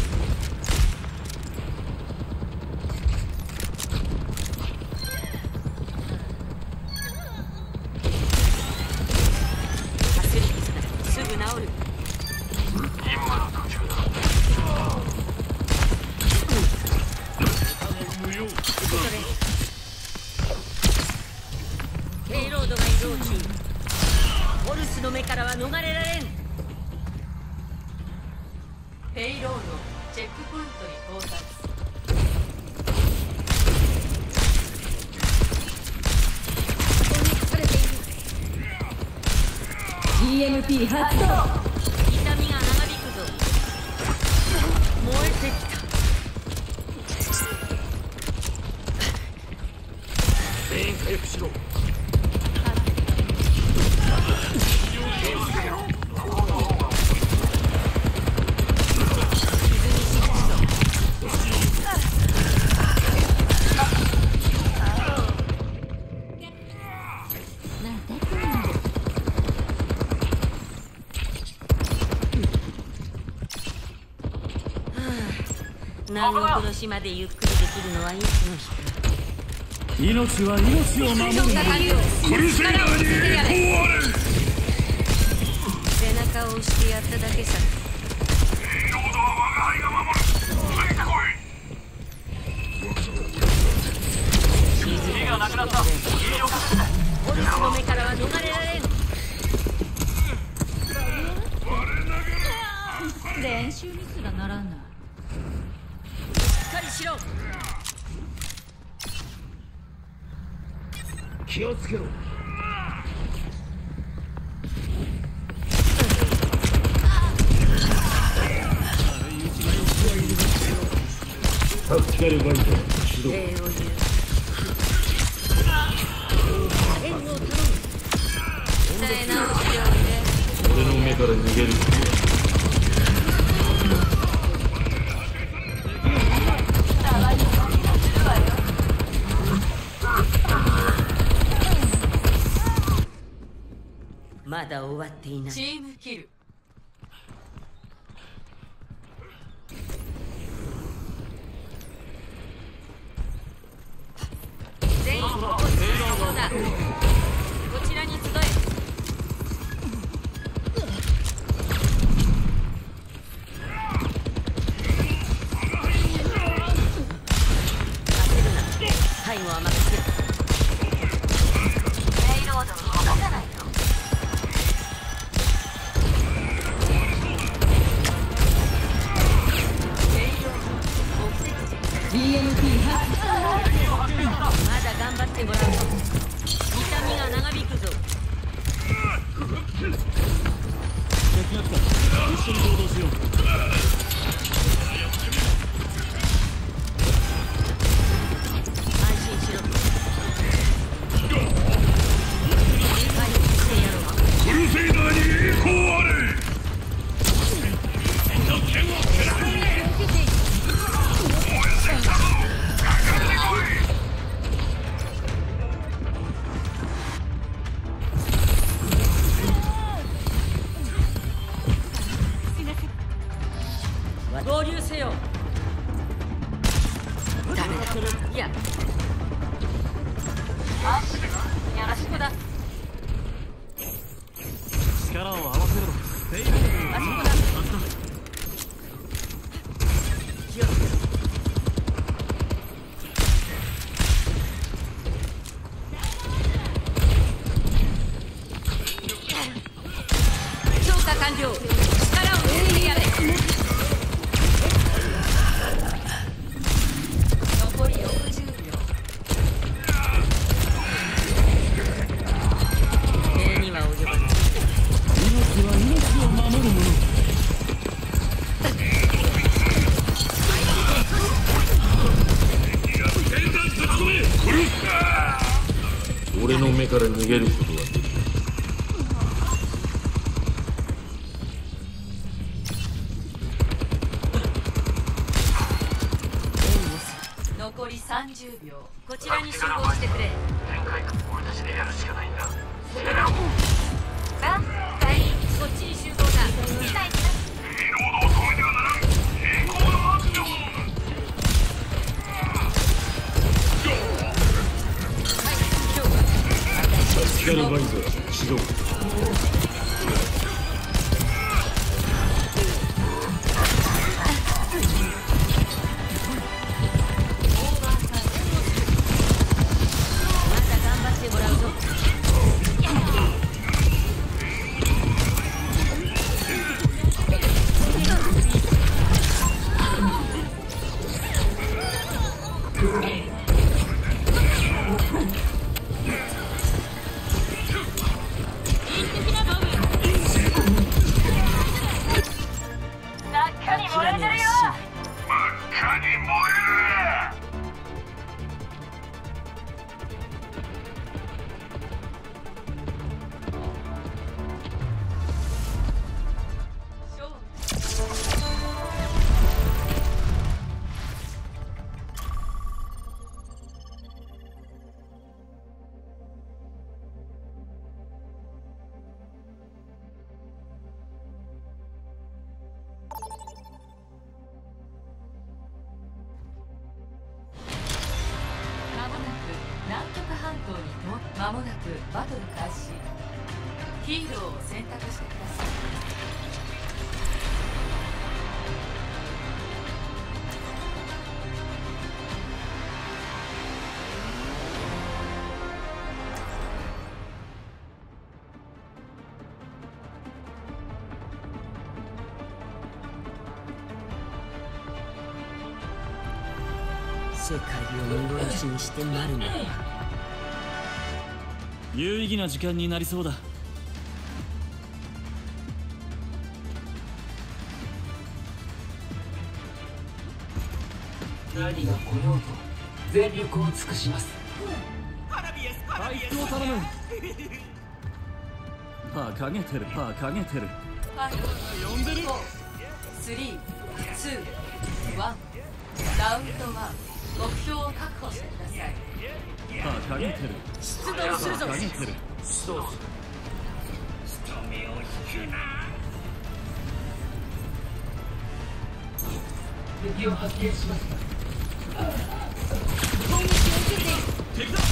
ペイロードが移動中。ホルスの目からは逃れられん。 ペイロードチェックポイントに到達。 GMP 発動。 痛みが長引くぞ。燃えてきた。 全員回復しろ。 南国の島でゆっくりできるのはいつの日か。 命は命を守る。 クルセイダーに栄光あれ。 背中を押してやっただけさ。 ペイロードは我が輩が守る。ついてこい。火がなくなった。火をかけて。 ホルスの目からは逃れられん。 練習にすらならない。 しっかりしろ。 気をつけろ。 タクティカルバイト始動。 礼を言う。援護を頼む。 伝え直しておいで。 俺の目から逃げる。 まだ終わっていない。 チームキル。 全員こっちにそうだ。こちらに集え。 最後は任せる。 ペイロードを動かさないと。 まだ頑張ってもらう。痛みが長引くぞ。 敵が来た。一緒に行動しよう。 安心しろ。 クルセイダーに栄光あれ。 合流せよ。ダメだ。いや、 アッシュよろしくだ。 力を合わせろ。 あそこだ。気をつけろ。 強化完了。力を抜いてやれ。残り60秒。 礼には及ばない。 命は命を守るもの。俺の目から逃げることはできる。 残り30秒。 こちらに集合してくれ。 展開俺たちでやるしかないんだ。 こっちに集合だ。 ペイロードを止めてはならん。栄光のアクション。 タクティカルバイト始動。 まだ頑張ってもらうぞ。 真っ赤に燃えてるよ。 真っ赤に燃える。 南極半島に到間もなくバトル開始。ヒーローを選択してください。 世界を見殺しにしてなるのだ。 有意義な時間になりそうだ。 何が来ようと全力を尽くします。 回復を頼む。パーかげてる、パーかげてる。 呼んでる。4、3、2、1、ラウンド1。目標を確保してください。 パーかげてる。 出動するぞ。 かげてる。 どうする。務めを引くな。 敵を発見しました。 攻撃を受けている。 敵だ。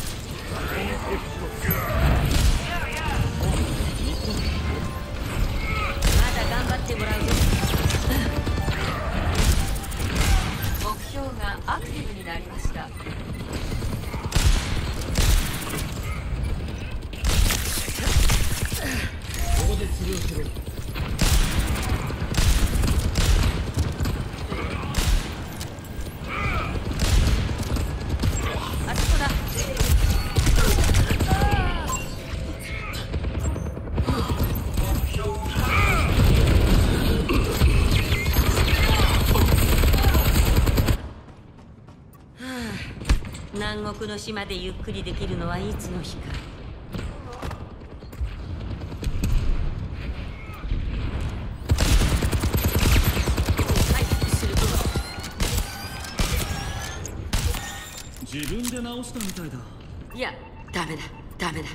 まだ頑張ってもらうぞ。 目標がアクティブになりました。 ここで治療する。 あそこだ。南国の島でゆっくりできるのはいつの日か。回復するぞ。 自分で直したみたいだ。 いや、ダメだダメだ。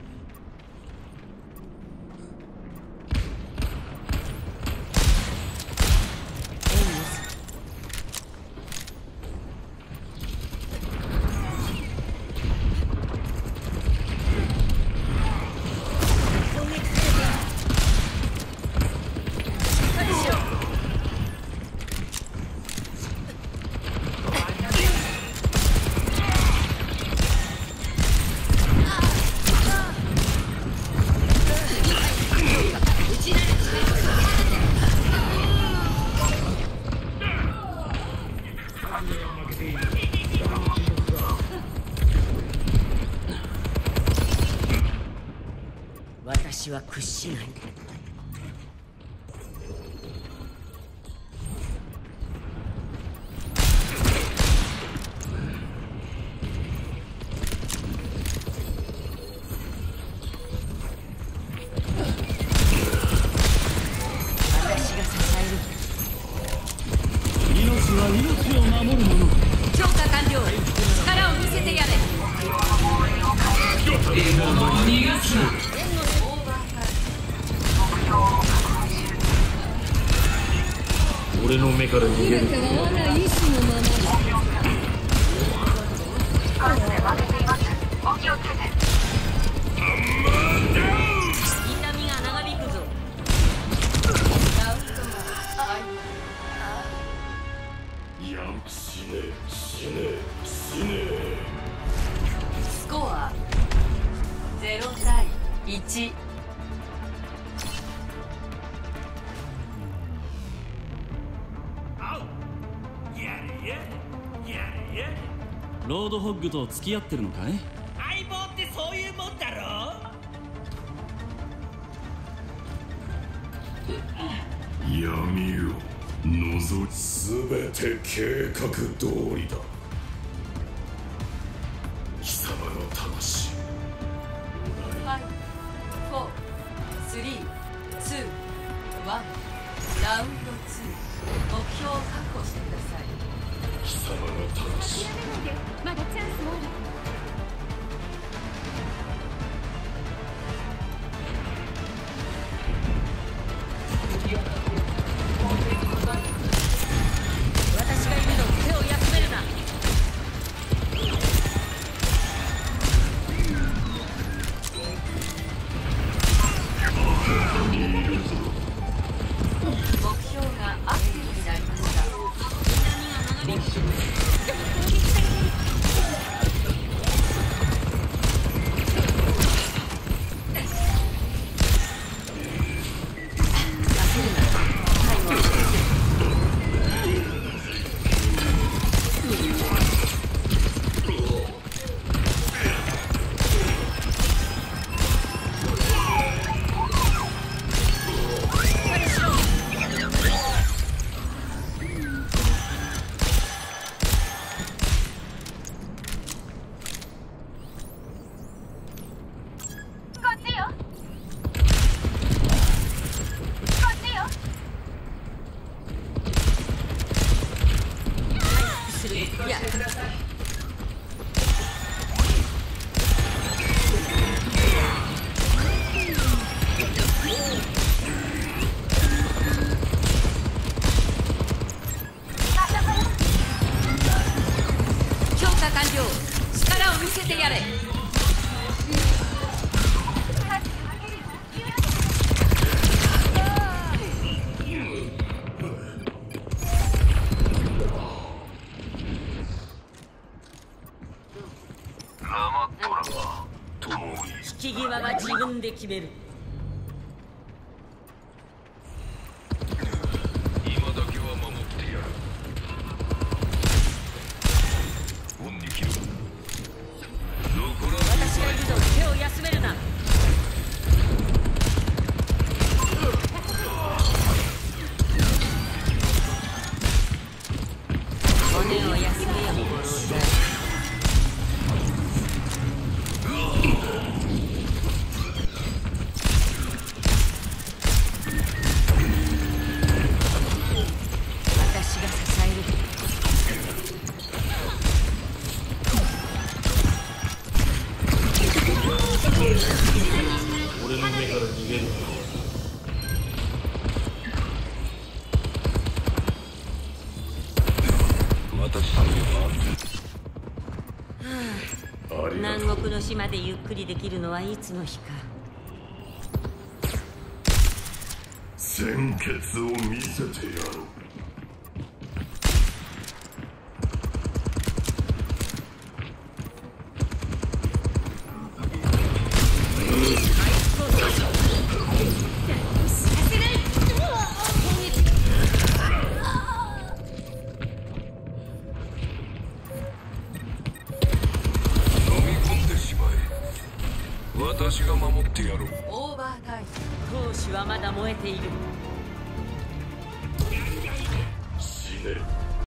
私は屈しない。私が支える。 命は命を守るもの。 強化完了。力を見せてやれ。 逃がすな。 俺の目から逃げる。 我が意志のままお気をつけて。 痛みが長引くぞ。 死ね死ね死ね。 スコア0対1。 ロードホッグと付き合ってるのかい？ 相棒ってそういうもんだろ。 闇を覗きすべて計画通りだ。貴様の魂。 5、4、3、2、1。ラウンド2。目標を確保してください。 貴様の魂。 まだチャンスもある。 私がいるの。手を休めるな。 目標がアクティブになりました。 痛みが長引く。 で決める。 今だけは守ってやる。恩に切る。残らず私がいるぞ。手を休めるな。骨を休めよ、五郎さん。 俺の目から逃げるな。 南国の島でゆっくりできるのはいつの日か。 鮮血を見せてやろう。 私が守ってやろう。 オーバータイム。 闘志はまだ燃えている。 死ね。